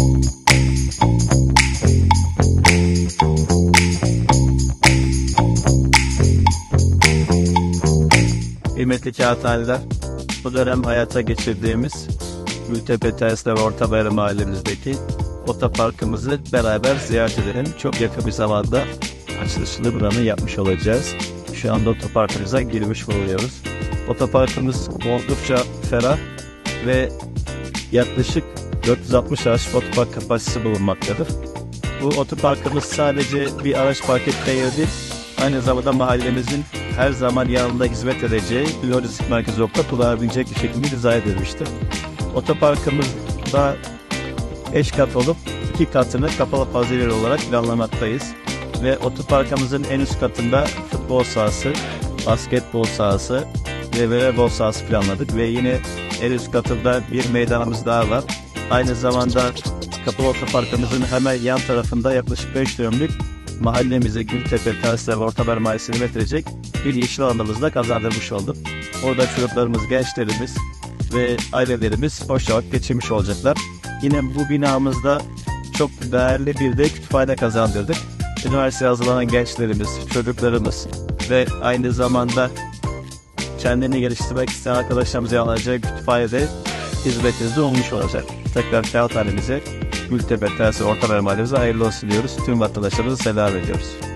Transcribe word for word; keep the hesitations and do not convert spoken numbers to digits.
Kıymetli kağıthaneler, bu dönem hayata geçirdiğimiz Gültepe Tersine ve Ortabayır mahallemizdeki otoparkımızı beraber ziyaret edelim. Çok yakın bir zamanda açılışını buranın yapmış olacağız. Şu anda otoparkımıza girmiş bulunuyoruz. Otoparkımız oldukça ferah ve yaklaşık dört yüz altmış araç otopark kapasitesi bulunmaktadır. Bu otoparkımız sadece bir araç park etme yeri değil, aynı zamanda mahallemizin her zaman yanında hizmet edeceği bir lojistik merkezi olarak kullanabilecek bir şekilde dizayn edilmiştir. Otoparkımızda beş kat olup iki katını kapalı faziyeler olarak planlamaktayız. Ve otoparkımızın en üst katında futbol sahası, basketbol sahası ve voleybol sahası planladık. Ve yine en üst katında bir meydanımız daha var. Aynı zamanda kapalı otoparkımızın hemen yan tarafında yaklaşık beş dönümlük mahallemize Gültepe Tersine ve Ortabayır Mahallesi'ne hizmet edecek bir yeşil alanımızda kazandırmış olduk. Orada çocuklarımız, gençlerimiz ve ailelerimiz hoş vakit geçirmiş olacaklar. Yine bu binamızda çok değerli bir de kütüphane kazandırdık. Üniversiteye hazırlanan gençlerimiz, çocuklarımız ve aynı zamanda kendini geliştirmek isteyen arkadaşlarımıza alacağı kütüphanede hizmetinizde olmuş olacak. Tekrar kağıthanemize Gültepe Tersine ve Ortabayır Mahallemize hayırlı olsun diyoruz. Tüm vatandaşlarımıza selam ediyoruz.